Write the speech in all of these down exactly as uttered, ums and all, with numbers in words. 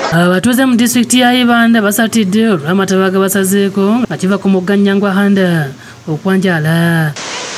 Abatuuze mu disitulikiti ya Ibanda basatidde olw'amataba gabasazeeko nga kiva ku Omugga Kyangwahanda okwanjala.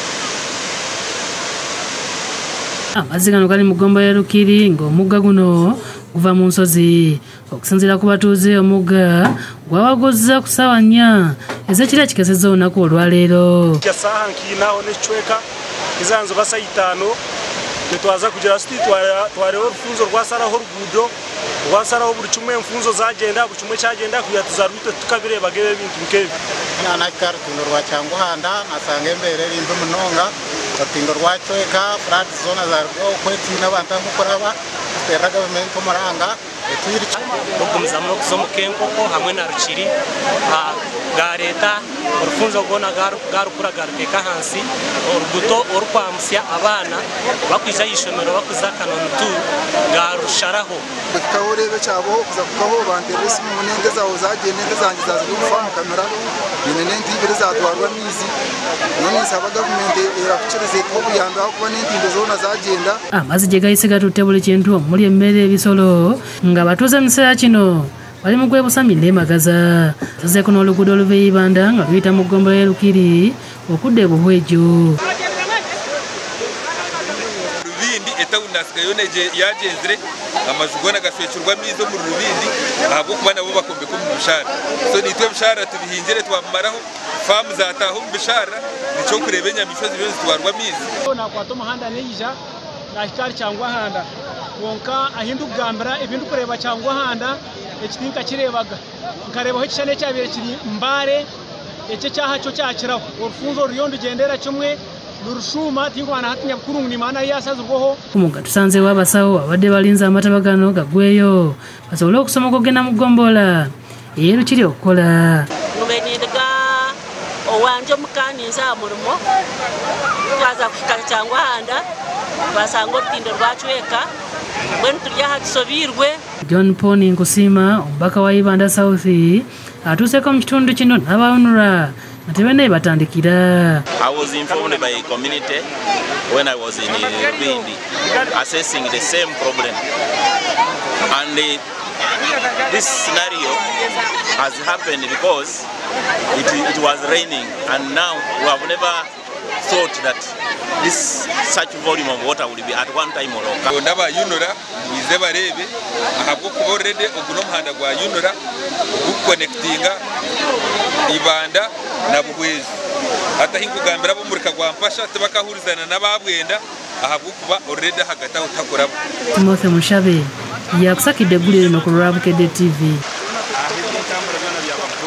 Amazzi gano gali mu ggombo ya Lukiri ng'omugga guno guva mu nsozi. Okusinziira ku batuuze, omugga gwawaguzza ku ssaawa nnya ez'ekiro ekikesezza olunaku olwaleero. Saaha nkiinaaho n'ekicweka ezanzoba saa itaano netwaza kugira siti twareho orufunzo rwasaraho oruguudo rwasaraho buri kimwe enfunzo zagenda buri kimwe kyagenda kugira tuzarwite tukabirebaga ebintu nk'ebi. Nanaka rutindo rwa Kyangwahanda nasanga embere rimbe munonga rutindo rwacweka flat zona zarwo kwetina abantu nkukoraba terra gavumenti omuranga etwiri okumiza muno kusomo kenkoko hamwe na Rukiri ga leta orufunzo gona garukura garuteka hansi oruguto orukwamusya abana bakwiza yishomero bakuza kanontu garusharaho bikawurebe cyabo kuza kukaho banteresi mu nenge zawo zagende zanjye zazi gufamu kamera binenenti ibere zatwarwa mizi none saba gavumenti irakuchereze ko buyamba kuba n'intindo zona zagenda. Amazi je gayise gatutte buli kintu omuli emmere ebisolo nga batuuze mu kiseera kino bali mu kwebusamya n'emagaza. Tuzeeko n'oluguudo oluva e Ibanda nga luyita mu ggombo ya Lukiri okudda e Buhwejo. Rubindi etawuni asigaye yona yagenzere amazu gona gaswekirwa mizo mu Rubindi ahabwokuba nabo bakombeka mu bushara so nitwe bushara tubihingire twamaraho famu zataho mu bushara nicyo kureba enyamishozi byose twarwa mizi nakwata umuhanda neija nahitari Kyangwahanda wonka ahindu kugambira ebintu kureba Kyangwahanda ekitinka kirebaga nkarebaho ekishane kyabire kiri mbare ekyo cyaha cyo cyakiraho orufunzo ruyondo gendera kimwe nurushuma tingwana hatinya kurungu ni maana yasazurwaho. Omugga tusanzeewo abasawo abadde balinze amataba gano gaggweyo basobole okusoma okugenda mu ggombola eyo Lukiri okukola. Mubenidga owanje omukaninza mulimo twaza kufika Kyangwahanda twasanga orutindo rwacweka bwenu tuli aha tusobirwe. John Poni Nkusima omubaka wa Ibanda South atuuseeko mu kitundu kino n'abawunula I was informed by a community when I was in Ibanda assessing the same problem, and uh, this scenario has happened because it, it was raining, and now we have never thought that this such volume of water would be at one time or other. Ndaba yunura bize barebe ahabwo kuba already oguno muhanda gwa yunura guconnectinga Ibanda na Bukedde hata hinkugambira bo muri kagwampasha tebakahurizana n'ababwenda ahabwo kuba already hagata utakorabo. Mushabe yakusakidde eggulire no ku Bukedde T V.